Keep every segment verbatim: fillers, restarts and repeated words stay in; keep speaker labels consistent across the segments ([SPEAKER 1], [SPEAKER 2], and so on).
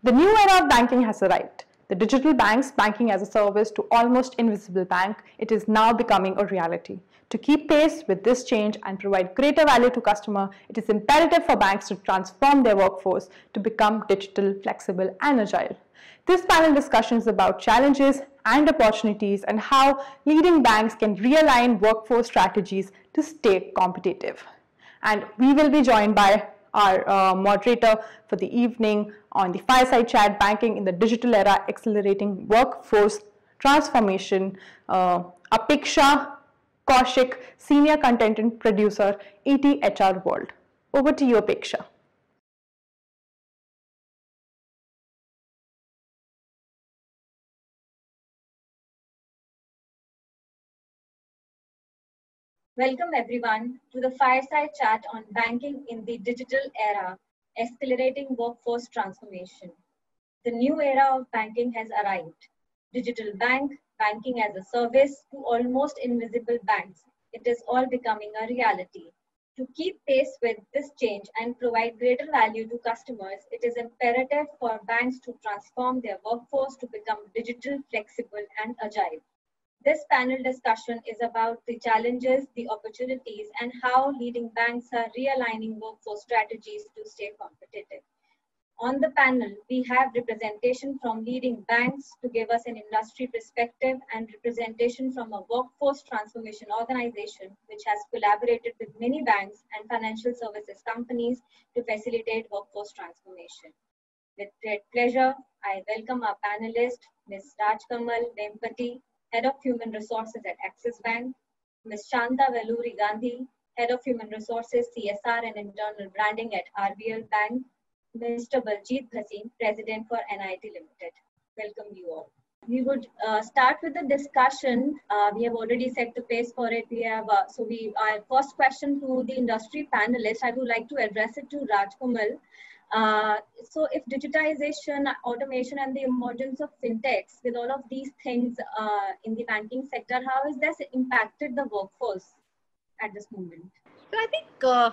[SPEAKER 1] The new era of banking has arrived. The digital banks, banking as a service to almost invisible bank, it is now becoming a reality. To keep pace with this change and provide greater value to customer, it is imperative for banks to transform their workforce to become digital, flexible and agile. This panel discussion is about challenges and opportunities and how leading banks can realign workforce strategies to stay competitive. And we will be joined by our uh, moderator for the evening on the Fireside Chat, Banking in the Digital Era, Accelerating Workforce Transformation, uh, Apeksha Kaushik, Senior Content Producer, E T H R World. Over to you, Apeksha.
[SPEAKER 2] Welcome everyone to the Fireside Chat on Banking in the Digital Era, Accelerating Workforce Transformation. The new era of banking has arrived. Digital bank, banking as a service to almost invisible banks. It is all becoming a reality. To keep pace with this change and provide greater value to customers, it is imperative for banks to transform their workforce to become digital, flexible, and agile. This panel discussion is about the challenges, the opportunities, and how leading banks are realigning workforce strategies to stay competitive. On the panel, we have representation from leading banks to give us an industry perspective and representation from a workforce transformation organization which has collaborated with many banks and financial services companies to facilitate workforce transformation. With great pleasure, I welcome our panelist, Miz Rajkamal Vempati, Head of Human Resources at Axis Bank, Miz Shanta Velluri Gandhi, Head of Human Resources, C S R and Internal Branding at R B L Bank, Mister Baljeet Bhasin, President for N I T Limited. Welcome you all. We would uh, start with the discussion. Uh, we have already set the pace for it. We have, uh, so we, our first question to the industry panelists, I would like to address it to Rajkamal. Uh, so if digitization, automation, and the emergence of fintechs, with all of these things uh, in the banking sector, how has this impacted the workforce at this moment?
[SPEAKER 3] So I think, uh,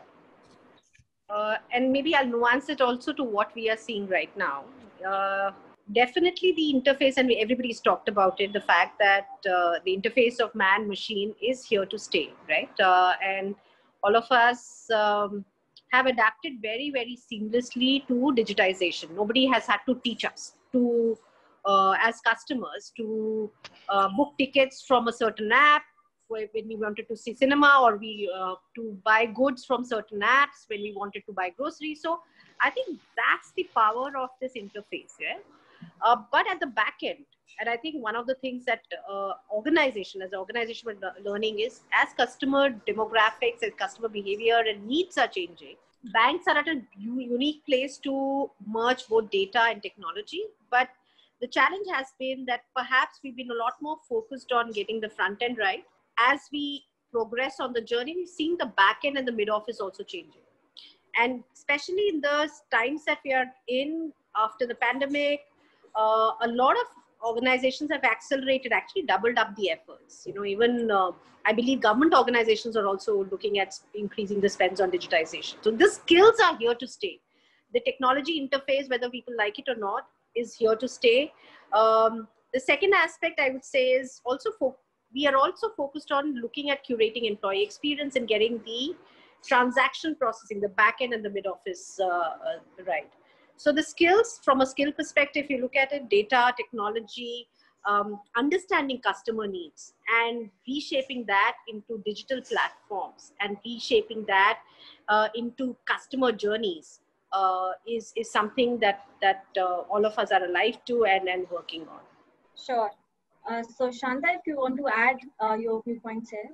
[SPEAKER 3] uh, and maybe I'll nuance it also to what we are seeing right now. Uh, definitely the interface, and everybody's talked about it, the fact that uh, the interface of man-machine is here to stay, right? Uh, and all of us um, have adapted very, very seamlessly to digitization. Nobody has had to teach us to, uh, as customers, to uh, book tickets from a certain app when we wanted to see cinema, or we uh, to buy goods from certain apps when we wanted to buy groceries. So I think that's the power of this interface. Yeah? Uh, but at the back end, and I think one of the things that uh, organization, as an organization we're learning is, as customer demographics and customer behavior and needs are changing, banks are at a unique place to merge both data and technology. But the challenge has been that perhaps we've been a lot more focused on getting the front end right. As we progress on the journey, we've seen the back end and the mid office also changing. And especially in the times that we are in after the pandemic, uh, a lot of organizations have accelerated, actually doubled up the efforts. You know, even uh, I believe government organizations are also looking at increasing the spends on digitization. So the skills are here to stay. The technology interface, whether people like it or not, is here to stay. Um, the second aspect I would say is also for, we are also focused on looking at curating employee experience and getting the transaction processing, the back end and the mid office uh, uh, right. So the skills, from a skill perspective, if you look at it, data, technology, um, understanding customer needs and reshaping that into digital platforms and reshaping that uh, into customer journeys uh, is, is something that, that uh, all of us are alive to and, and working on.
[SPEAKER 2] Sure. Uh, so Shanta, if you want to add uh, your viewpoints here.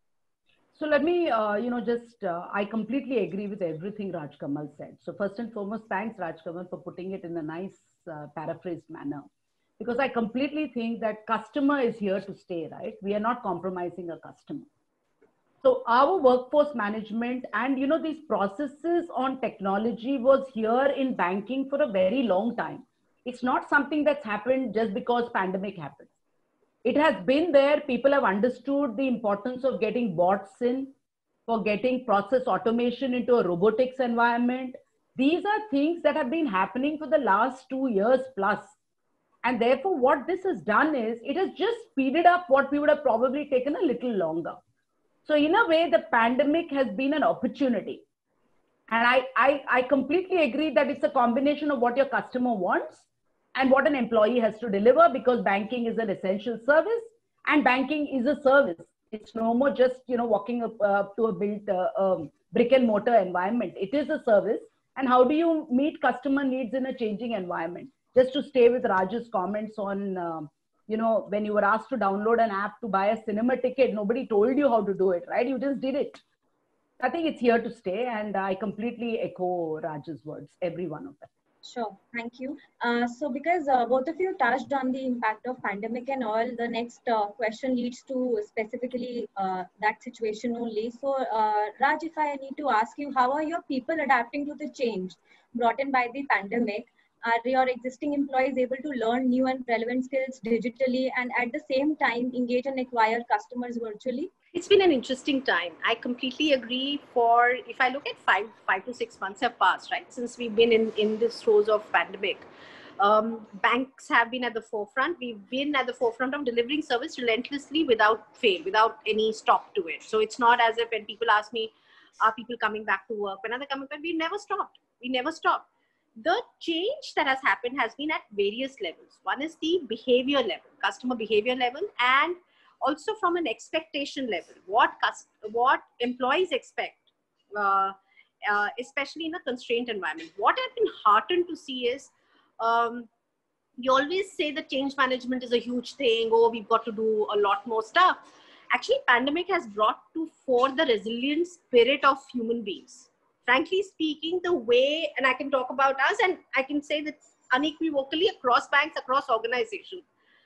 [SPEAKER 4] So let me, uh, you know, just, uh, I completely agree with everything Rajkamal said. So first and foremost, thanks Rajkamal for putting it in a nice uh, paraphrased manner. Because I completely think that customer is here to stay, right? We are not compromising a customer. So our workforce management and, you know, these processes on technology was here in banking for a very long time. It's not something that's happened just because pandemic happened. It has been there. People have understood the importance of getting bots in, for getting process automation into a robotics environment, These are things that have been happening for the last two years plus. And therefore, what this has done is it has just speeded up what we would have probably taken a little longer. So in a way, the pandemic has been an opportunity. And I, I, I completely agree that it's a combination of what your customer wants and what an employee has to deliver, because banking is an essential service and banking is a service. It's no more just, you know, walking up, uh, to a built uh, um, brick and mortar environment. It is a service. And how do you meet customer needs in a changing environment? Just to stay with Raj's comments on, uh, you know, when you were asked to download an app to buy a cinema ticket, nobody told you how to do it, right? You just did it. I think it's here to stay, and I completely echo Raj's words, every one of them.
[SPEAKER 2] Sure, thank you. Uh, so because uh, both of you touched on the impact of pandemic and all, the next uh, question leads to specifically uh, that situation only. So uh, Raj, if I need to ask you, how are your people adapting to the change brought in by the pandemic? Are your existing employees able to learn new and relevant skills digitally and at the same time engage and acquire customers virtually?
[SPEAKER 3] It's been an interesting time. I completely agree. For, if I look at five, five to six months have passed, right? Since we've been in, in this throes of pandemic, um, banks have been at the forefront. We've been at the forefront of delivering service relentlessly without fail, without any stop to it. So it's not as if when people ask me, are people coming back to work? When are they coming back? We never stopped. We never stopped. The change that has happened has been at various levels. One is the behavior level, customer behavior level, and also from an expectation level, what what employees expect, uh, uh, especially in a constrained environment. What I've been heartened to see is, um, you always say that change management is a huge thing. Oh, we've got to do a lot more stuff. Actually, pandemic has brought to fore the resilient spirit of human beings. Frankly speaking, the way, and I can talk about us, and I can say that unequivocally across banks, across organizations,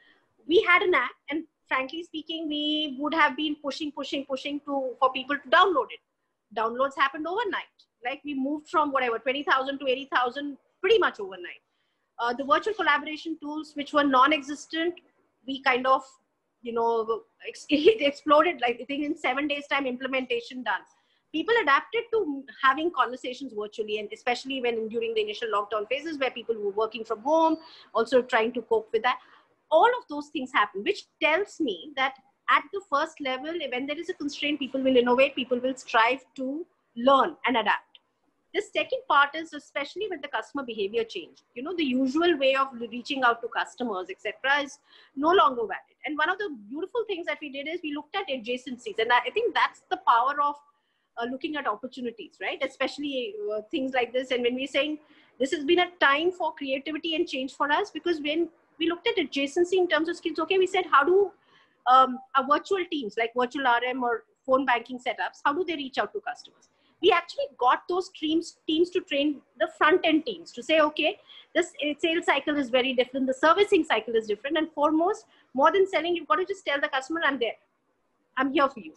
[SPEAKER 3] we had an app, and frankly speaking, we would have been pushing, pushing, pushing to for people to download it. Downloads happened overnight. Like we moved from whatever, twenty thousand to eighty thousand pretty much overnight. Uh, the virtual collaboration tools, which were non-existent, we kind of, you know, it exploded. Like I think in seven days time, implementation done. People adapted to having conversations virtually, and especially when during the initial lockdown phases where people were working from home, also trying to cope with that. All of those things happen, which tells me that at the first level, when there is a constraint, people will innovate, people will strive to learn and adapt. The second part is especially with the customer behavior change. You know, the usual way of reaching out to customers, et cetera, is no longer valid. And one of the beautiful things that we did is we looked at adjacencies. And I think that's the power of uh, looking at opportunities, right? Especially uh, things like this. And when we're saying this has been a time for creativity and change for us, because when we looked at adjacency in terms of skills, okay, we said, how do um, our virtual teams like virtual R M or phone banking setups, how do they reach out to customers? We actually got those teams, teams to train the front end teams to say, okay, this sales cycle is very different. The servicing cycle is different. And foremost, more than selling, you've got to just tell the customer, I'm there. I'm here for you.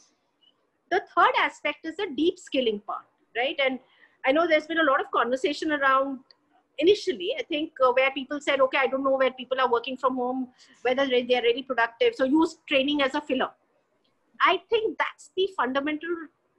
[SPEAKER 3] The third aspect is the deep skilling part, right? And I know there's been a lot of conversation around initially, I think, uh, where people said, okay, I don't know where people are working from home, whether they're really productive. So use training as a filler. I think that's the fundamental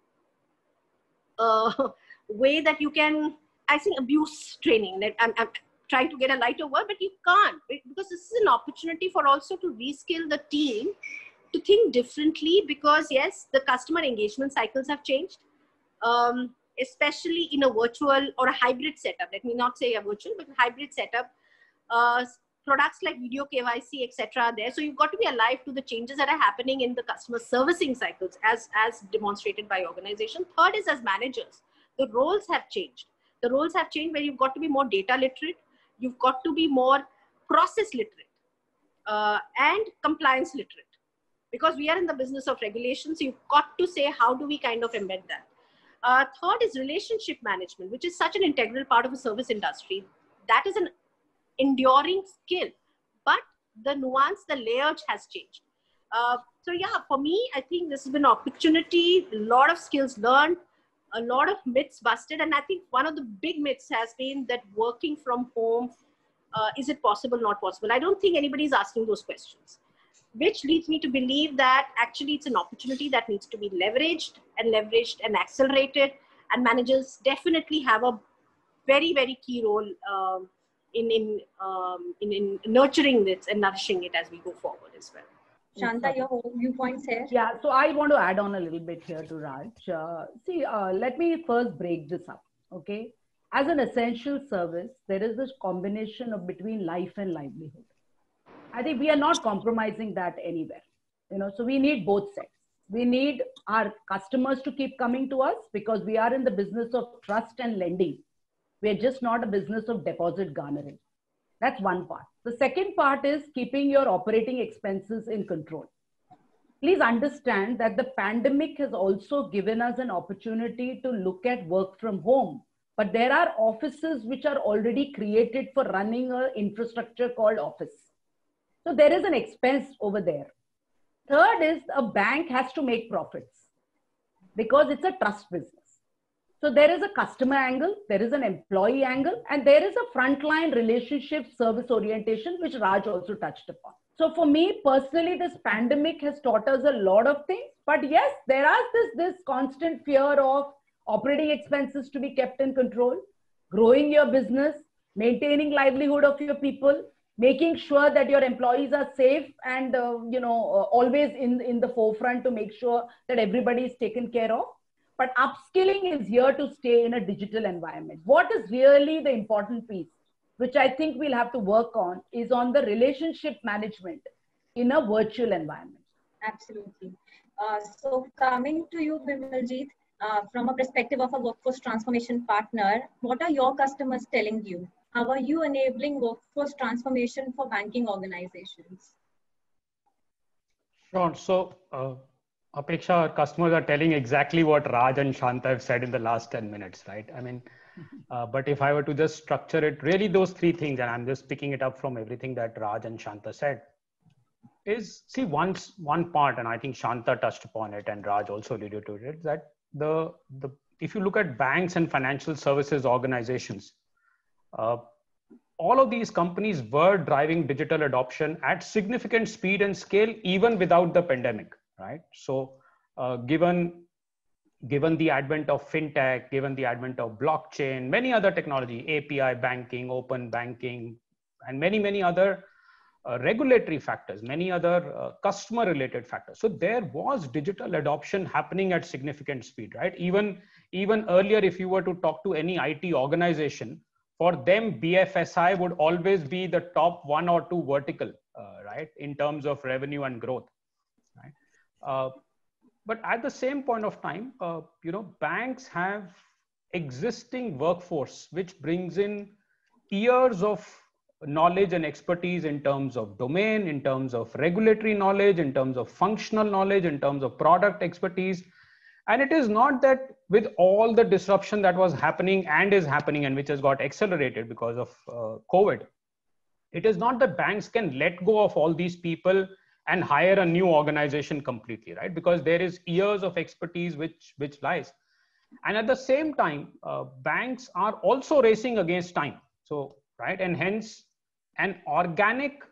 [SPEAKER 3] uh, way that you can, I think, abuse training. I'm, I'm trying to get a lighter word, but you can't, because this is an opportunity for also to reskill the team to think differently, because yes, the customer engagement cycles have changed. Um, especially in a virtual or a hybrid setup. Let me not say a virtual, but a hybrid setup. Uh, products like video K Y C, et cetera are there. So you've got to be alive to the changes that are happening in the customer servicing cycles as, as demonstrated by organizations. Third is as managers, the roles have changed. The roles have changed where you've got to be more data literate. You've got to be more process literate uh, and compliance literate, because we are in the business of regulation. So you've got to say, how do we kind of embed that? Uh, third is relationship management, which is such an integral part of a service industry. That is an enduring skill, but the nuance, the layers has changed. Uh, so yeah, for me, I think this has been an opportunity, a lot of skills learned, a lot of myths busted. And I think one of the big myths has been that working from home, uh, is it possible, not possible? I don't think anybody's asking those questions, which leads me to believe that actually it's an opportunity that needs to be leveraged and leveraged and accelerated. And managers definitely have a very, very key role um, in, in, um, in, in nurturing this and nourishing it as we go forward as well.
[SPEAKER 2] Shanta, your viewpoints here?
[SPEAKER 4] Yeah, so I want to add on a little bit here to Raj. Uh, see, uh, let me first break this up, okay? As an essential service, there is this combination of between life and livelihood. I think we are not compromising that anywhere, you know, so we need both sets. We need our customers to keep coming to us because we are in the business of trust and lending. We're just not a business of deposit garnering. That's one part. The second part is keeping your operating expenses in control. Please understand that the pandemic has also given us an opportunity to look at work from home. But there are offices which are already created for running an infrastructure called office. So there is an expense over there. Third is a bank has to make profits because it's a trust business. So there is a customer angle, there is an employee angle, and there is a frontline relationship service orientation, which Raj also touched upon. So for me personally, this pandemic has taught us a lot of things, but yes, there is this, this constant fear of operating expenses to be kept in control, growing your business, maintaining livelihood of your people, making sure that your employees are safe and, uh, you know, uh, always in, in the forefront to make sure that everybody is taken care of. But upskilling is here to stay in a digital environment. What is really the important piece, which I think we'll have to work on, is on the relationship management in a virtual environment.
[SPEAKER 2] Absolutely. Uh, so coming to you, Bimaljit, uh, from a perspective of a workforce transformation partner, what are your customers telling you? How are you enabling workforce transformation for banking organizations?
[SPEAKER 5] Sure. So, uh, Apeksha, our customers are telling exactly what Raj and Shanta have said in the last ten minutes, right? I mean, uh, but if I were to just structure it, really those three things, and I'm just picking it up from everything that Raj and Shanta said, is see once one part, and I think Shanta touched upon it and Raj also alluded to it, that the, the if you look at banks and financial services organizations, uh, all of these companies were driving digital adoption at significant speed and scale, even without the pandemic. Right. So uh, given, given the advent of fintech, given the advent of blockchain, many other technology, A P I banking, open banking, and many, many other uh, regulatory factors, many other uh, customer related factors. So there was digital adoption happening at significant speed, right? Even, even earlier, if you were to talk to any I T organization, for them, B F S I would always be the top one or two vertical, uh, right? In terms of revenue and growth, right? Uh, but at the same point of time, uh, you know, banks have existing workforce, which brings in years of knowledge and expertise in terms of domain, in terms of regulatory knowledge, in terms of functional knowledge, in terms of product expertise. And it is not that with all the disruption that was happening and is happening and which has got accelerated because of uh, COVID, it is not that banks can let go of all these people and hire a new organization completely, right? Because there is years of expertise which, which lies. And at the same time, uh, banks are also racing against time. So, right, and hence an organic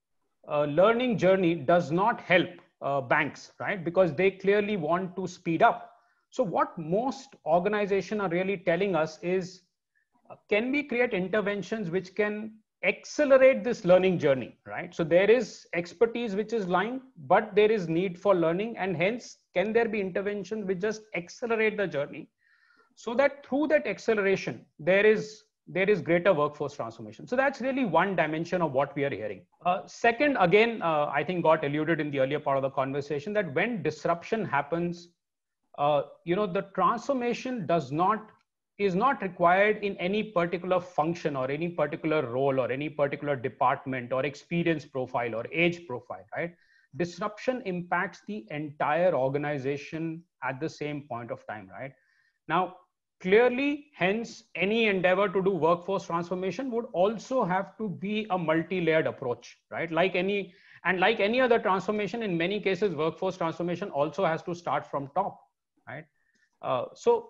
[SPEAKER 5] uh, learning journey does not help uh, banks, right? Because they clearly want to speed up. So what most organizations are really telling us is, uh, can we create interventions which can accelerate this learning journey, right? So there is expertise which is lying, but there is need for learning, and hence can there be interventions which just accelerate the journey, so that through that acceleration there is there is greater workforce transformation. So that's really one dimension of what we are hearing. Uh, second, again, uh, I think got alluded in the earlier part of the conversation, that when disruption happens, uh, you know, the transformation does not is not required in any particular function or any particular role or any particular department or experience profile or age profile, right? Disruption impacts the entire organization at the same point of time, right? Now, clearly, hence, any endeavor to do workforce transformation would also have to be a multi-layered approach, right? Like any, and like any other transformation, in many cases, workforce transformation also has to start from top, right? Uh, so,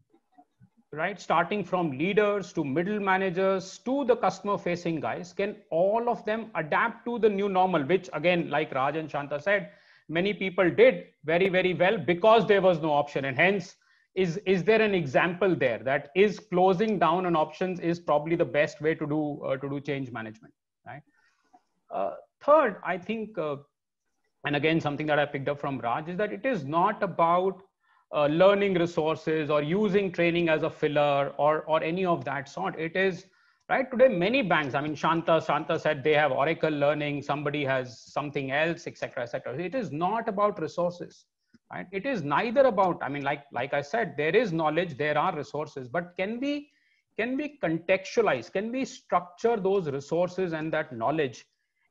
[SPEAKER 5] right, starting from leaders to middle managers to the customer facing guys, can all of them adapt to the new normal, which again, like Raj and Shanta said, many people did very, very well because there was no option. And hence, is, is there an example there that is closing down on options is probably the best way to do, uh, to do change management, right? Uh, third, I think, uh, and again, something that I picked up from Raj is that it is not about uh, learning resources or using training as a filler or, or any of that sort. It is, right, today many banks, I mean, Shanta, Shanta said they have Oracle learning, somebody has something else, et cetera, et cetera. It is not about resources, right? It is neither about, I mean, like, like I said, there is knowledge, there are resources, but can we, can we contextualize, can we structure those resources and that knowledge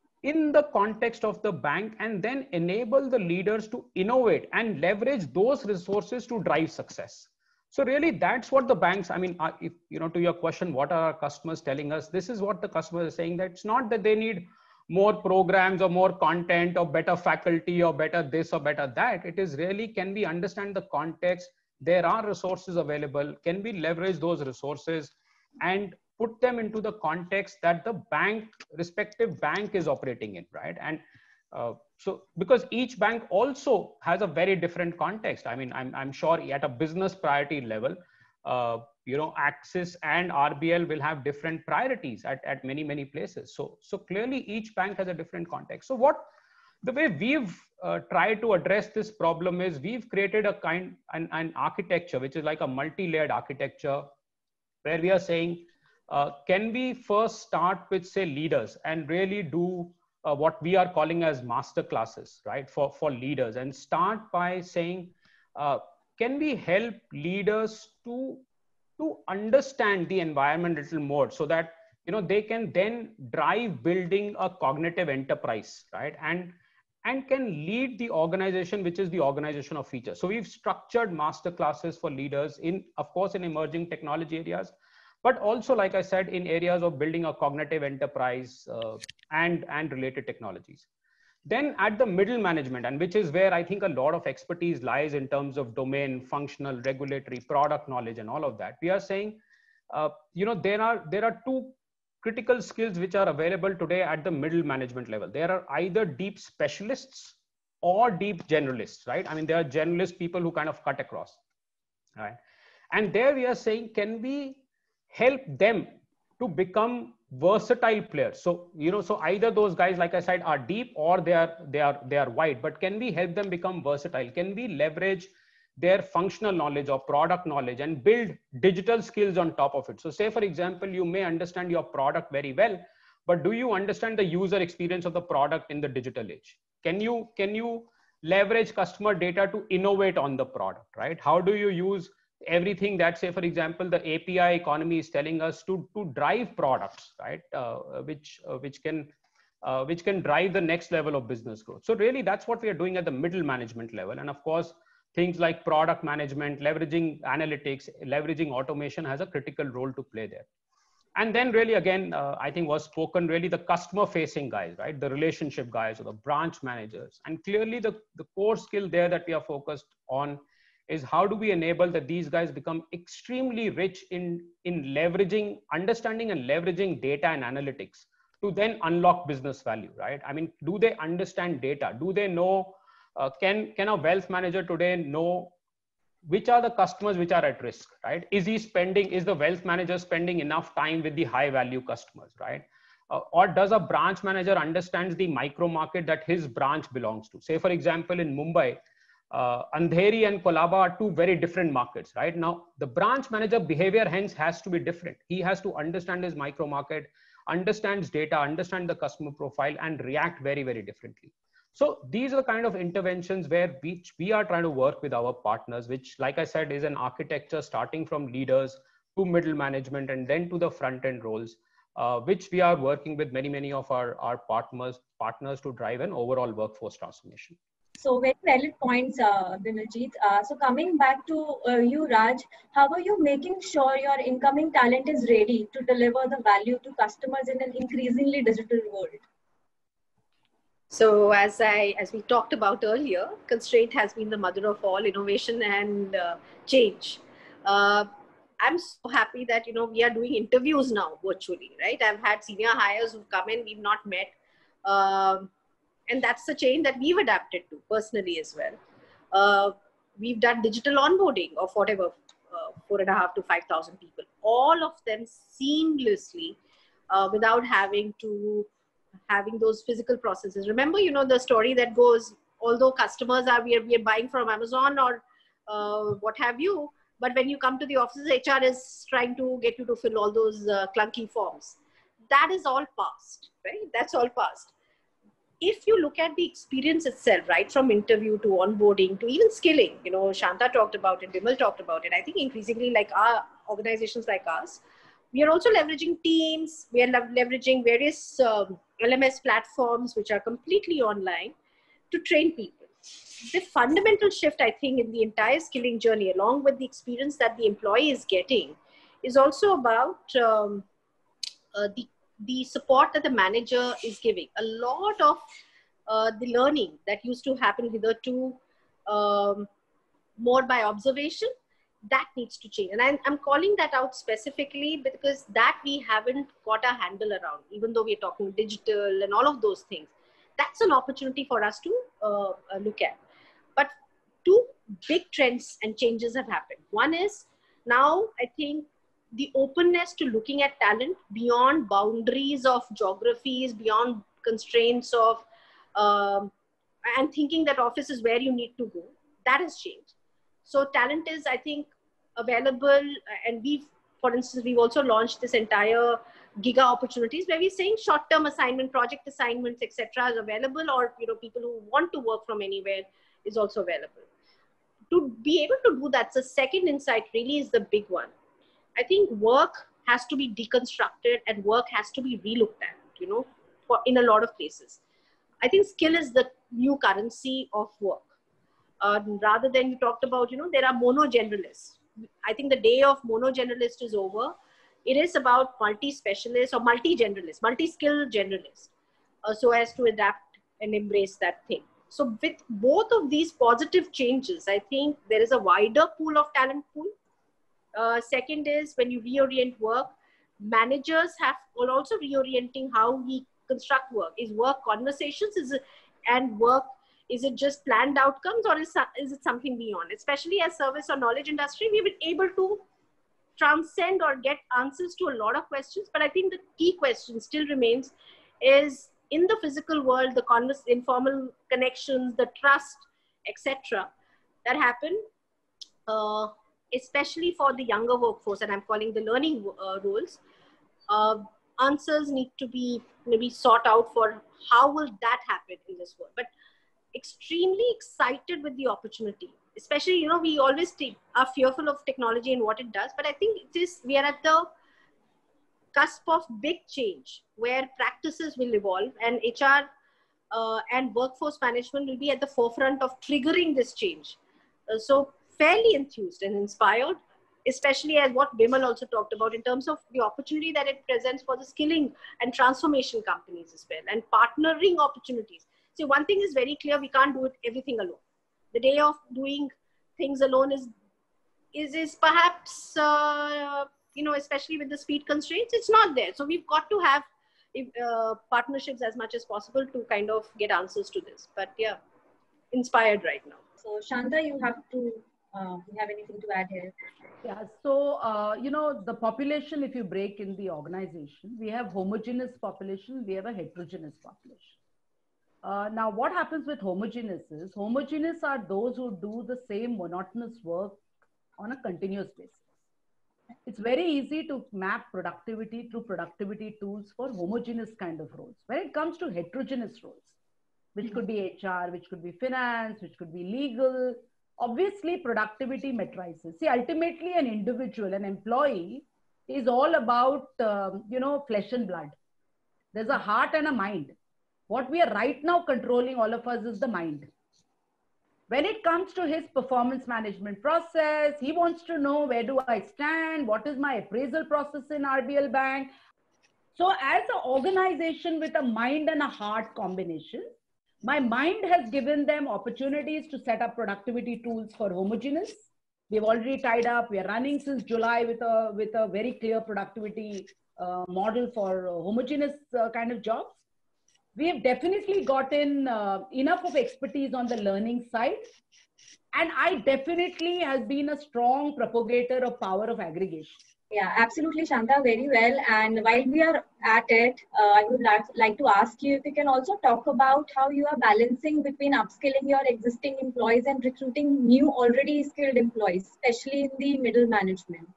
[SPEAKER 5] in the context of the bank and then enable the leaders to innovate and leverage those resources to drive success. So really that's what the banks, I mean, uh, if, you know, to your question, what are our customers telling us? This is what the customers are saying, that it's not that they need more programs or more content or better faculty or better this or better that. It is really, can we understand the context? There are resources available. Can we leverage those resources and put them into the context that the bank, respective bank is operating in, right? And uh, so, because each bank also has a very different context. I mean, I'm, I'm sure at a business priority level, uh, you know, Axis and R B L will have different priorities at, at many, many places. So, so clearly each bank has a different context. So what, the way we've uh, tried to address this problem is we've created a kind, an, an architecture, which is like a multi-layered architecture where we are saying, Uh, can we first start with, say, leaders and really do uh, what we are calling as master classes, right, for, for leaders, and start by saying, uh, can we help leaders to, to understand the environment a little more so that, you know, they can then drive building a cognitive enterprise, right, and, and can lead the organization, which is the organization of features. So we've structured master classes for leaders in, of course, in emerging technology areas, but also, like I said, in areas of building a cognitive enterprise uh, and, and related technologies. Then at the middle management, and which is where I think a lot of expertise lies in terms of domain, functional, regulatory, product knowledge, and all of that. We are saying, uh, you know, there are, there are two critical skills which are available today at the middle management level. There are either deep specialists or deep generalists, right? I mean, there are generalist people who kind of cut across, right? And there we are saying, can we help them to become versatile players? So, you know, so either those guys, like I said, are deep or they are, they are, they are wide, but can we help them become versatile? Can we leverage their functional knowledge or product knowledge and build digital skills on top of it? So say, for example, you may understand your product very well, but do you understand the user experience of the product in the digital age? Can you, can you leverage customer data to innovate on the product, right? How do you use everything that, say, for example, the A P I economy is telling us to, to drive products, right? Uh, which, uh, which can, uh, which can drive the next level of business growth. So really that's what we are doing at the middle management level. And of course, things like product management, leveraging analytics, leveraging automation has a critical role to play there. And then really, again, uh, I think was spoken really the customer facing guys, right? The relationship guys or the branch managers. And clearly the, the core skill there that we are focused on is how do we enable that these guys become extremely rich in, in leveraging, understanding and leveraging data and analytics to then unlock business value, right? I mean, do they understand data? Do they know, uh, can, can a wealth manager today know which are the customers which are at risk, right? Is he spending, is the wealth manager spending enough time with the high value customers, right? Uh, or does a branch manager understands the micro market that his branch belongs to? Say, for example, in Mumbai, Uh, Andheri and Kolaba are two very different markets, right? Now, the branch manager behavior hence has to be different. He has to understand his micro market, understands data, understand the customer profile, and react very, very differently. So these are the kind of interventions where we, we are trying to work with our partners, which, like I said, is an architecture starting from leaders to middle management and then to the front end roles, uh, which we are working with many, many of our, our partners, partners to drive an overall workforce transformation.
[SPEAKER 2] So very valid points, uh, Bimaljit. Uh, so coming back to uh, you, Raj, how are you making sure your incoming talent is ready to deliver the value to customers in an increasingly digital world?
[SPEAKER 3] So as I, as we talked about earlier, constraint has been the mother of all innovation and uh, change. Uh, I'm so happy that, you know, we are doing interviews now virtually, right? I've had senior hires who've come in, we've not met. Uh, And that's the change that we've adapted to personally as well. Uh, we've done digital onboarding of whatever, uh, four and a half to five thousand people, all of them seamlessly, uh, without having to having those physical processes. Remember, you know, the story that goes, although customers are, we are, we are buying from Amazon or uh, what have you, but when you come to the offices, H R is trying to get you to fill all those uh, clunky forms. That is all past, right? That's all past. If you look at the experience itself, right, from interview to onboarding to even skilling, you know, Shanta talked about it, Bimal talked about it. I think increasingly, like our organizations like us, we are also leveraging Teams. We are leveraging various um, L M S platforms, which are completely online, to train people. The fundamental shift, I think, in the entire skilling journey, along with the experience that the employee is getting, is also about um, uh, the the support that the manager is giving. A lot of uh, the learning that used to happen hitherto um, more by observation, that needs to change. And I'm, I'm calling that out specifically because that we haven't got a handle around, even though we're talking digital and all of those things. That's an opportunity for us to uh, look at. But two big trends and changes have happened. One is now, I think, the openness to looking at talent beyond boundaries of geographies, beyond constraints of, um, and thinking that office is where you need to go. That has changed. So talent is, I think, available. And we've, for instance, we've also launched this entire Giga opportunities where we're saying short-term assignment, project assignments, et cetera is available, or, you know, people who want to work from anywhere is also available. To be able to do that, the second insight really is the big one. I think work has to be deconstructed and work has to be relooked at, you know, for, in a lot of places. I think skill is the new currency of work. Uh, rather than you talked about, you know, there are mono generalists. I think the day of mono generalist is over. It is about multi-specialist or multi-generalist, multi-skill generalist, uh, so as to adapt and embrace that thing. So with both of these positive changes, I think there is a wider pool of talent pool. Uh, second is when you reorient work, managers have are also reorienting how we construct work. Is work conversations is it, and work, is it just planned outcomes, or is, is it something beyond? Especially as service or knowledge industry, we've been able to transcend or get answers to a lot of questions. But I think the key question still remains is in the physical world, the converse, informal connections, the trust, et cetera that happen, uh, especially for the younger workforce, and I'm calling the learning uh, roles, uh, answers need to be maybe sought out for how will that happen in this world. But extremely excited with the opportunity, especially, you know, we always are fearful of technology and what it does, but I think it is, we are at the cusp of big change where practices will evolve, and H R uh, and workforce management will be at the forefront of triggering this change. Uh, so fairly enthused and inspired, especially as what Bimal also talked about in terms of the opportunity that it presents for the skilling and transformation companies as well, and partnering opportunities. So one thing is very clear, we can't do it everything alone. The day of doing things alone is, is, is perhaps, uh, you know, especially with the speed constraints, it's not there. So we've got to have uh, partnerships as much as possible to kind of get answers to this. But yeah, inspired right now.
[SPEAKER 2] So Shanta, you have to, uh, you have anything to add here?
[SPEAKER 4] Yeah, so, uh, you know, the population, if you break in the organization, we have homogeneous population, we have a heterogeneous population. Uh, now, what happens with homogeneous is, homogeneous are those who do the same monotonous work on a continuous basis. It's very easy to map productivity through productivity tools for homogeneous kind of roles. When it comes to heterogeneous roles, which could be H R, which could be finance, which could be legal, obviously productivity matrices. See, ultimately an individual, an employee is all about, um, you know, flesh and blood. There's a heart and a mind. What we are right now controlling, all of us, is the mind. When it comes to his performance management process, he wants to know, where do I stand? What is my appraisal process in R B L Bank? So as an organization with a mind and a heart combination, my mind has given them opportunities to set up productivity tools for homogeneous. We've already tied up. We are running since July with a, with a very clear productivity uh, model for uh, homogeneous uh, kind of jobs. We have definitely gotten uh, enough of expertise on the learning side. And I definitely have been a strong propagator of power of aggregation.
[SPEAKER 2] Yeah, absolutely, Shanta, very well. And while we are at it, uh, I would like, like to ask you if you can also talk about how you are balancing between upskilling your existing employees and recruiting new already skilled employees, especially in the middle management.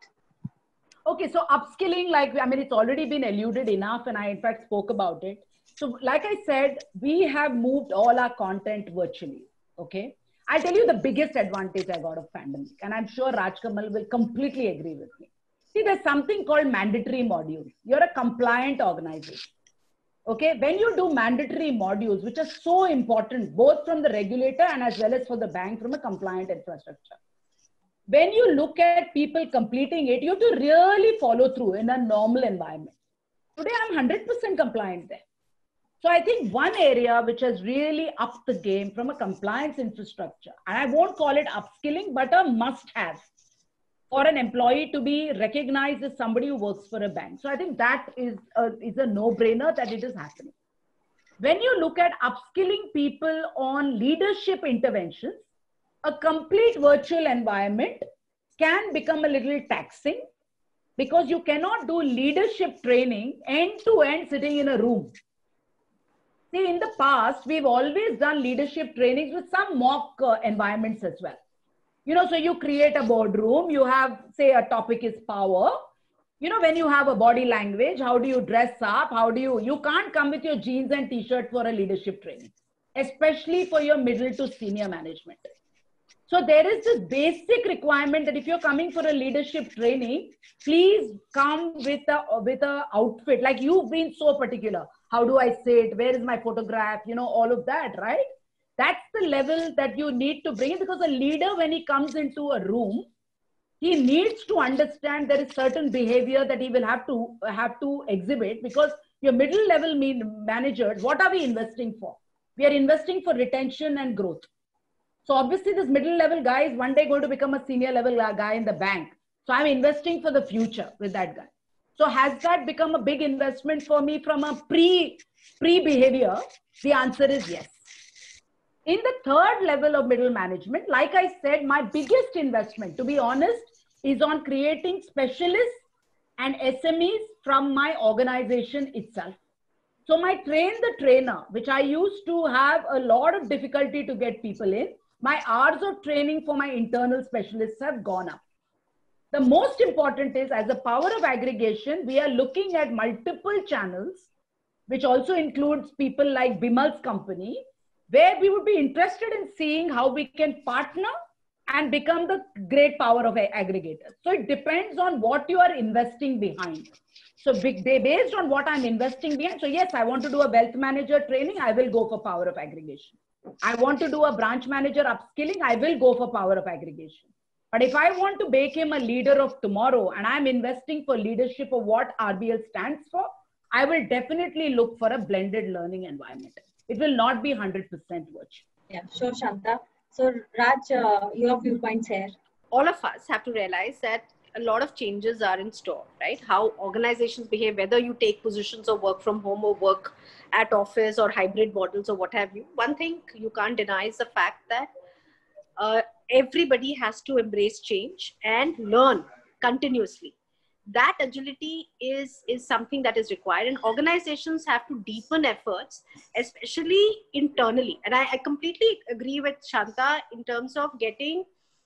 [SPEAKER 4] Okay, so upskilling, like, I mean, it's already been alluded enough, and I, in fact, spoke about it. So, like I said, we have moved all our content virtually, okay? I'll tell you the biggest advantage I got of pandemic, and I'm sure Rajkamal will completely agree with me. See, there's something called mandatory modules. You're a compliant organization, okay? When you do mandatory modules, which are so important, both from the regulator and as well as for the bank from a compliant infrastructure. When you look at people completing it, you have to really follow through in a normal environment. Today, I'm one hundred percent compliant there. So I think one area which has really upped the game from a compliance infrastructure, and I won't call it upskilling, but a must-have for an employee to be recognized as somebody who works for a bank. So I think that is a, is a no-brainer that it is happening. When you look at upskilling people on leadership interventions, a complete virtual environment can become a little taxing because you cannot do leadership training end to end sitting in a room. See, in the past, we've always done leadership trainings with some mock uh, environments as well. You know, so you create a boardroom, you have, say, a topic is power. You know, when you have a body language, how do you dress up? How do you, you can't come with your jeans and t-shirt for a leadership training, especially for your middle to senior management. So there is this basic requirement that if you're coming for a leadership training, please come with a, with a outfit. Like you've been so particular. How do I sit? Where is my photograph? You know, all of that, right? That's the level that you need to bring in, because a leader, when he comes into a room, he needs to understand there is certain behavior that he will have to have to exhibit, because your middle level managers, what are we investing for? We are investing for retention and growth. So obviously this middle level guy is one day going to become a senior level guy in the bank. So I'm investing for the future with that guy. So has that become a big investment for me from a pre, pre-behavior? The answer is yes. In the third level of middle management, like I said, my biggest investment, to be honest, is on creating specialists and S M Es from my organization itself. So my train the trainer, which I used to have a lot of difficulty to get people in, my hours of training for my internal specialists have gone up. The most important is, as a power of aggregation, we are looking at multiple channels, which also includes people like Bimal's company, where we would be interested in seeing how we can partner and become the great power of aggregators. So it depends on what you are investing behind. So based on what I'm investing behind, so yes, I want to do a wealth manager training, I will go for power of aggregation. I want to do a branch manager upskilling, I will go for power of aggregation. But if I want to make him a leader of tomorrow and I'm investing for leadership of what R B L stands for, I will definitely look for a blended learning environment. It will not be one hundred percent virtual.
[SPEAKER 2] Yeah, sure, Shanta. So Raj, uh, your viewpoints here.
[SPEAKER 3] All of us have to realize that a lot of changes are in store, right? How organizations behave, whether you take positions or work from home or work at office or hybrid models or what have you. One thing you can't deny is the fact that uh, everybody has to embrace change and learn continuously. That agility is, is something that is required, and organizations have to deepen efforts, especially internally. And I, I completely agree with Shanta in terms of getting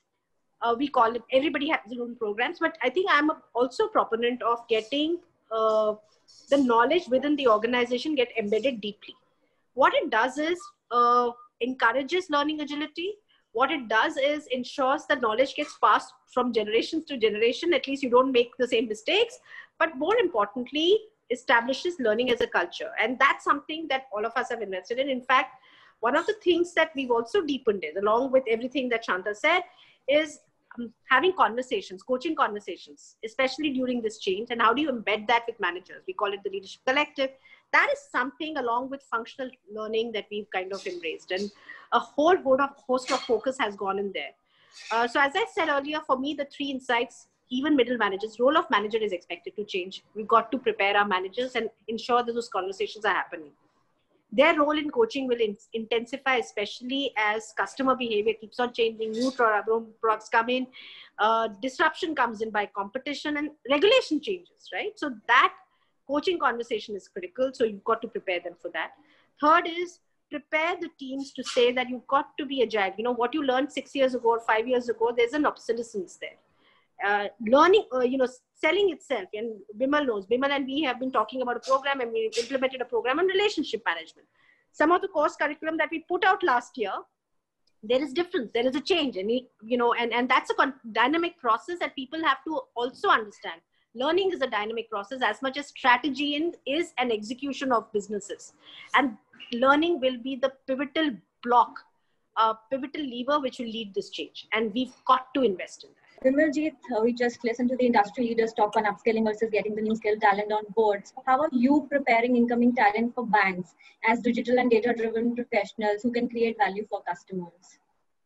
[SPEAKER 3] Uh, we call it, everybody has their own programs, but I think I'm a, also a proponent of getting uh, the knowledge within the organization get embedded deeply. What it does is uh, encourages learning agility. What it does is ensures that knowledge gets passed from generations to generation. At least you don't make the same mistakes, but more importantly, establishes learning as a culture. And that's something that all of us have invested in. In fact, one of the things that we've also deepened is, along with everything that Shanta said, is um, having conversations, coaching conversations, especially during this change. And how do you embed that with managers? We call it the Leadership Collective. That is something, along with functional learning, that we've kind of embraced. And a whole host of focus has gone in there. Uh, so as I said earlier, for me, the three insights, even middle managers, role of manager is expected to change. We've got to prepare our managers and ensure that those conversations are happening. their role in coaching will in, intensify, especially as customer behavior keeps on changing, new products come in, uh, disruption comes in by competition, and regulation changes, right? So that coaching conversation is critical. So you've got to prepare them for that. Third is prepare the teams to say that you've got to be agile. You know, what you learned six years ago or five years ago, there's an obsolescence there. Uh, learning, uh, you know, selling itself, and Bimal knows, Bimal and we have been talking about a program, and we implemented a program on relationship management. Some of the course curriculum that we put out last year, there is difference, there is a change, and, you know, and, and that's a con dynamic process that people have to also understand. Learning is a dynamic process as much as strategy in, is an execution of businesses. And learning will be the pivotal block, uh, pivotal lever which will lead this change. And we've got to invest in that.
[SPEAKER 2] Bimaljeet, uh, we just listened to the industry leaders talk on upskilling versus getting the new skill talent on board. So how are you preparing incoming talent for banks as digital and data-driven professionals who can create value for customers?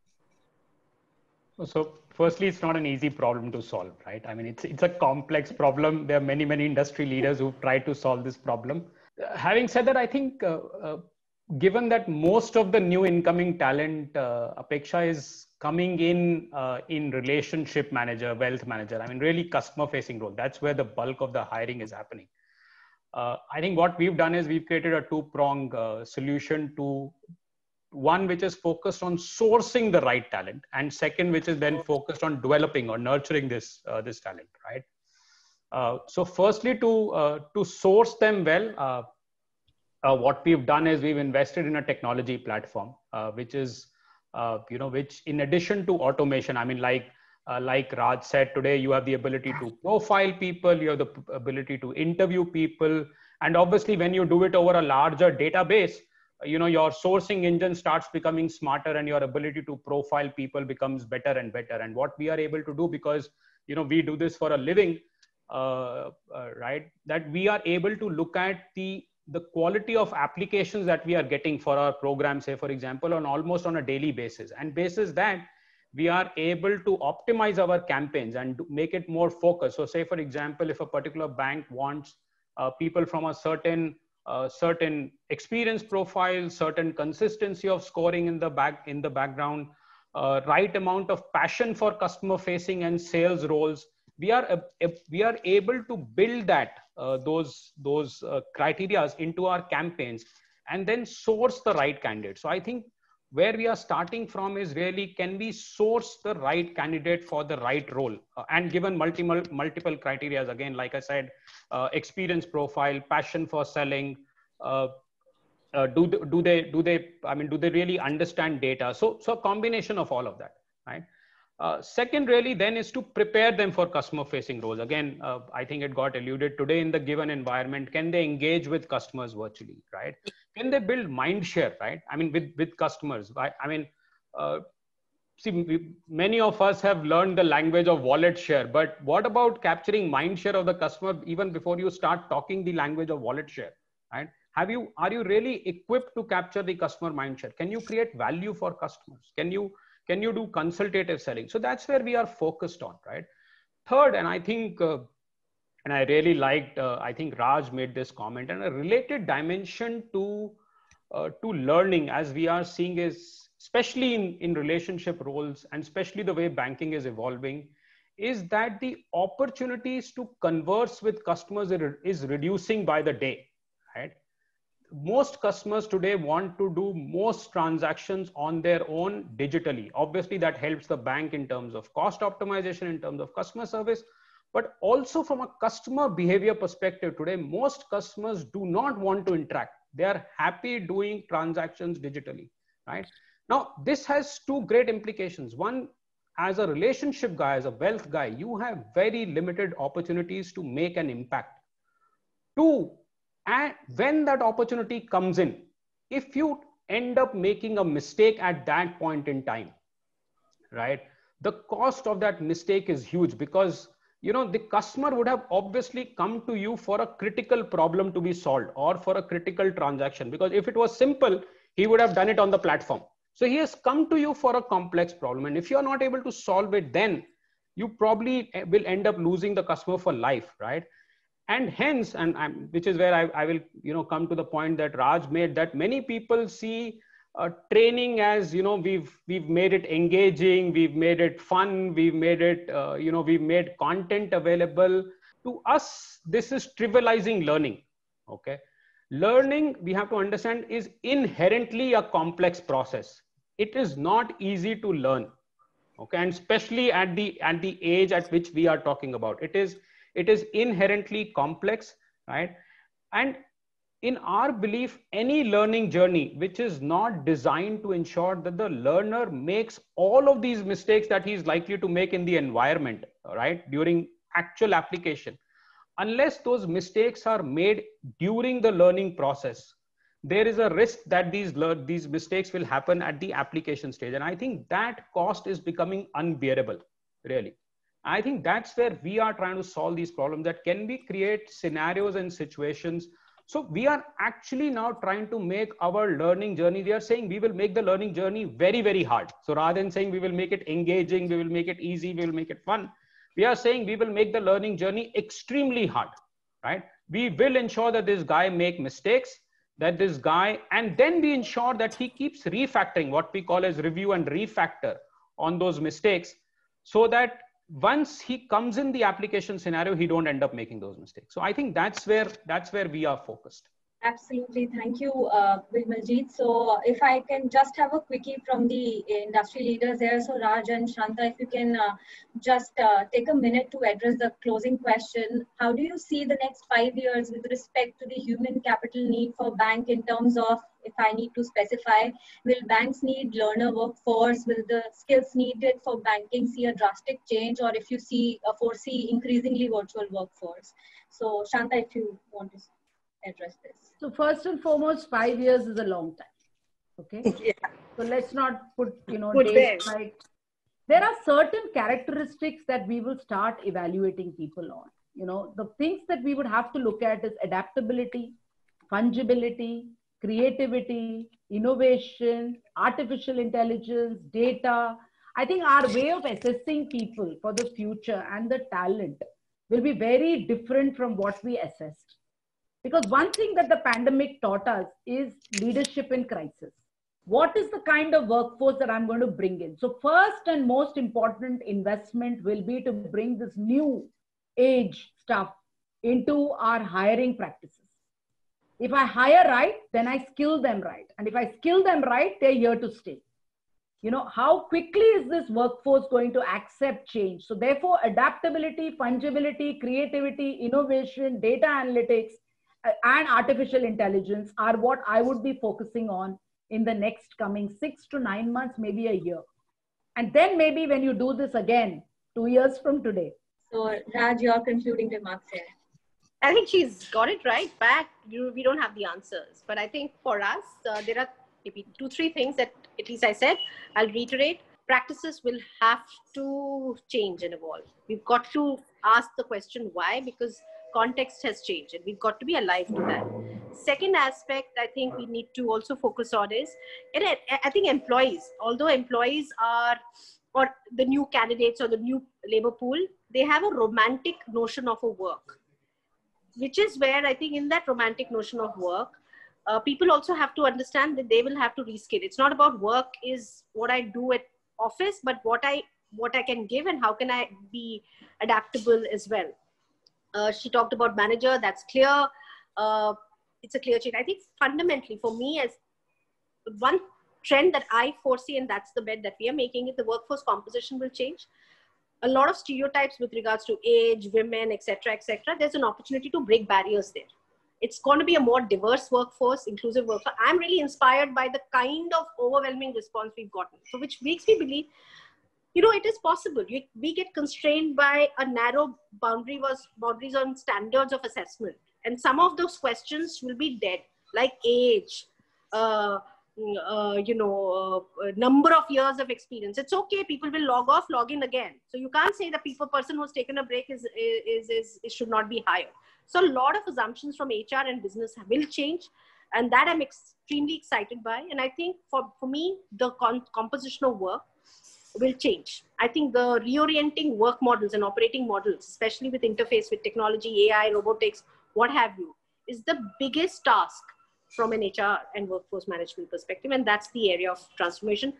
[SPEAKER 5] So firstly, it's not an easy problem to solve, right? I mean, it's, it's a complex problem. There are many, many industry leaders who've tried to solve this problem. Uh, having said that, I think uh, uh, given that most of the new incoming talent, uh, Apeksha, is coming in uh, in relationship manager, wealth manager, I mean, really customer facing role. That's where the bulk of the hiring is happening. Uh, I think what we've done is we've created a two-pronged uh, solution to one which is focused on sourcing the right talent, and second which is then focused on developing or nurturing this uh, this talent, right? Uh, so firstly, to uh, to source them well, uh, uh, what we've done is we've invested in a technology platform, uh, which is uh, you know which in addition to automation, I mean, like uh, like Raj said, today you have the ability to profile people, you have the ability to interview people, and obviously when you do it over a larger database, you know, your sourcing engine starts becoming smarter and your ability to profile people becomes better and better. And what we are able to do, because, you know, we do this for a living, uh, uh, right, that we are able to look at the, the quality of applications that we are getting for our program, say, for example, on almost on a daily basis. And basis that, we are able to optimize our campaigns and make it more focused. So say, for example, if a particular bank wants uh, people from a certain Uh, certain experience profile, certain consistency of scoring in the back in the background, uh, right amount of passion for customer facing and sales roles, we are uh, we are able to build that uh, those those uh, criteria into our campaigns and then source the right candidate. So I think where we are starting from is really, can we source the right candidate for the right role, uh, and given multiple multiple criteria, again, like I said, uh, experience profile, passion for selling, uh, uh, do do they do they I mean, do they really understand data? So so a combination of all of that, right? Uh, second, really, then is to prepare them for customer facing roles. Again, uh, I think it got alluded today, in the given environment, can they engage with customers virtually, right? Can they build mind share, right? I mean, with, with customers, right? I mean, uh, see, we, many of us have learned the language of wallet share, but what about capturing mind share of the customer even before you start talking the language of wallet share, right? Have you, are you really equipped to capture the customer mind share? Can you create value for customers? Can you, Can you do consultative selling? So that's where we are focused on, right? Third, and I think, uh, and I really liked, uh, I think Raj made this comment, and a related dimension to, uh, to learning, as we are seeing, is especially in, in relationship roles, and especially the way banking is evolving, is that the opportunities to converse with customers is reducing by the day, right? Most customers today want to do most transactions on their own digitally. Obviously, that helps the bank in terms of cost optimization, in terms of customer service, but also from a customer behavior perspective today, most customers do not want to interact. They are happy doing transactions digitally, right? Now, this has two great implications. One, as a relationship guy, as a wealth guy, you have very limited opportunities to make an impact. Two, and when that opportunity comes in, if you end up making a mistake at that point in time, right, the cost of that mistake is huge, because, you know, the customer would have obviously come to you for a critical problem to be solved, or for a critical transaction, because if it was simple, he would have done it on the platform. So he has come to you for a complex problem. And if you're not able to solve it, then you probably will end up losing the customer for life, right? And hence, and I'm, which is where I, I will, you know, come to the point that Raj made, that many people see uh, training as, you know, we've we've made it engaging, we've made it fun, we've made it, uh, you know, we've made content available. To us, this is trivializing learning. Okay, learning, we have to understand, is inherently a complex process. It is not easy to learn. Okay, and especially at the at the age at which we are talking about, it is it is inherently complex, right? And in our belief, any learning journey which is not designed to ensure that the learner makes all of these mistakes that he is likely to make in the environment, right, during actual application, unless those mistakes are made during the learning process, there is a risk that these these mistakes will happen at the application stage. And I think that cost is becoming unbearable, really. I think that's where we are trying to solve these problems, that can we create scenarios and situations. So we are actually now trying to make our learning journey, we are saying we will make the learning journey very, very hard. So rather than saying we will make it engaging, we will make it easy, we will make it fun, we are saying we will make the learning journey extremely hard, right? We will ensure that this guy make mistakes, that this guy, and then we ensure that he keeps refactoring, what we call as review and refactor on those mistakes, so that once he comes in the application scenario, he don't end up making those mistakes. So I think that's where that's where we are focused.
[SPEAKER 2] Absolutely. Thank you, uh, Bimaljeet. So if I can just have a quickie from the industry leaders here. So Raj and Shanta, if you can uh, just uh, take a minute to address the closing question. How do you see the next five years with respect to the human capital need for bank, in terms of, if I need to specify, will banks need learner workforce? Will the skills needed for banking see a drastic change? Or if you see a foresee increasingly virtual workforce? So Shanta, if you want to address this.
[SPEAKER 4] So first and foremost, five years is a long time. Okay.
[SPEAKER 3] Yeah.
[SPEAKER 4] So let's not put, you know,
[SPEAKER 3] Put
[SPEAKER 4] dates
[SPEAKER 3] there.
[SPEAKER 4] like, there are certain characteristics that we will start evaluating people on. You know, the things that we would have to look at is adaptability, fungibility, creativity, innovation, artificial intelligence, data. I think our way of assessing people for the future and the talent will be very different from what we assessed. Because one thing that the pandemic taught us is leadership in crisis. What is the kind of workforce that I'm going to bring in? So first and most important investment will be to bring this new age stuff into our hiring practices. If I hire right, then I skill them right. And if I skill them right, they're here to stay. You know, how quickly is this workforce going to accept change? So therefore, adaptability, fungibility, creativity, innovation, data analytics, and artificial intelligence are what I would be focusing on in the next coming six to nine months, maybe a year. And then maybe when you do this again, two years from today.
[SPEAKER 2] So Raj, your concluding remarks here.
[SPEAKER 3] I think she's got it right. Back, you, we don't have the answers. But I think for us, uh, there are maybe two, three things that, at least I said, I'll reiterate. Practices will have to change and evolve. We've got to ask the question why, because context has changed and we've got to be alive to that. Second aspect I think we need to also focus on is, I think employees, although employees are, or the new candidates or the new labor pool, they have a romantic notion of a work, which is where I think in that romantic notion of work, uh, people also have to understand that they will have to reskill. It's not about work is what I do at office, but what I, what I can give and how can I be adaptable as well. Uh, she talked about manager, that's clear. Uh, it's a clear change. I think fundamentally for me, as one trend that I foresee, and that's the bet that we are making, is the workforce composition will change. A lot of stereotypes with regards to age, women, et cetera, et cetera. There's an opportunity to break barriers there. It's going to be a more diverse workforce, inclusive workforce. I'm really inspired by the kind of overwhelming response we've gotten. So which makes me believe, you know, it is possible. You, we get constrained by a narrow boundary was boundaries on standards of assessment. And some of those questions will be dead, like age, uh, uh, you know, uh, number of years of experience. It's okay. People will log off, log in again. So you can't say the people person who's taken a break is, is, is, is should not be hired. So a lot of assumptions from H R and business will change. And that I'm extremely excited by. And I think for, for me, the con composition of work will change. I think the reorienting work models and operating models, especially with interface with technology, A I, robotics, what have you, is the biggest task from an H R and workforce management perspective. And that's the area of transformation.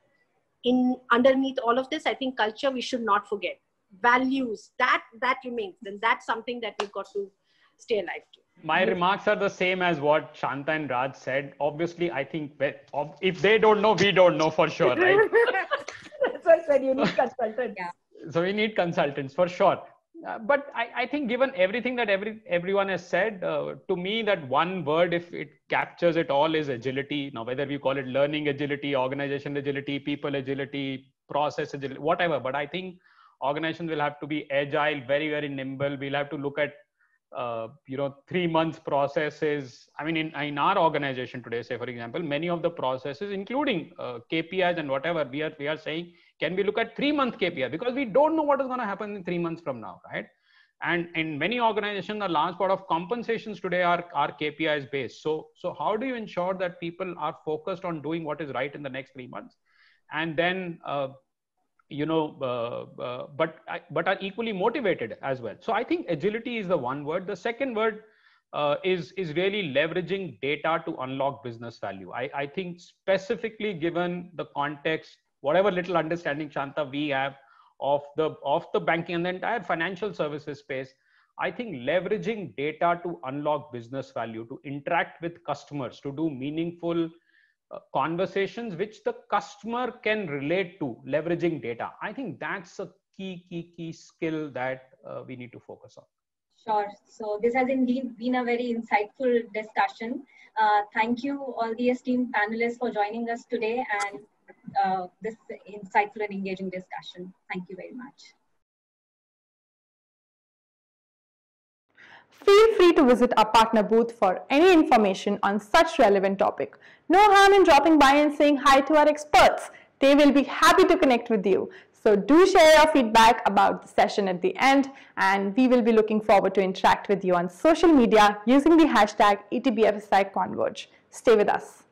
[SPEAKER 3] In underneath all of this, I think culture, we should not forget. Values, that, that remains. And that's something that we've got to stay alive to.
[SPEAKER 5] My remarks are the same as what Shanta and Raj said. Obviously, I think if they don't know, we don't know for sure, right?
[SPEAKER 4] That's why I said you need consultants.
[SPEAKER 2] Yeah.
[SPEAKER 5] So we need consultants for sure. Uh, but I, I think given everything that every everyone has said, uh, to me, that one word, if it captures it all, is agility. Now, whether we call it learning agility, organization agility, people agility, process agility, whatever. But I think organizations will have to be agile, very, very nimble. We'll have to look at Uh, you know, three month processes. I mean, in, in our organization today, say, for example, many of the processes, including uh, K P Is and whatever, we are, we are saying, can we look at three month K P I? Because we don't know what is going to happen in three months from now, right? And in many organizations, a large part of compensations today are, are K P Is based. So, so how do you ensure that people are focused on doing what is right in the next three months? And then, uh, you know, uh, uh, but, but are equally motivated as well. So I think agility is the one word. The second word uh, is, is really leveraging data to unlock business value. I, I think specifically given the context, whatever little understanding, Shanta, we have of the, of the banking and the entire financial services space, I think leveraging data to unlock business value, to interact with customers, to do meaningful Uh, conversations which the customer can relate to, leveraging data. I think that's a key, key, key skill that uh, we need to focus on.
[SPEAKER 2] Sure. So this has indeed been a very insightful discussion. Uh, thank you all the esteemed panelists for joining us today and uh, this insightful and engaging discussion. Thank you very much.
[SPEAKER 1] Feel free to visit our partner booth for any information on such relevant topic. No harm in dropping by and saying hi to our experts. They will be happy to connect with you. So do share your feedback about the session at the end, and we will be looking forward to interact with you on social media using the hashtag E T B F S I Converge. Stay with us.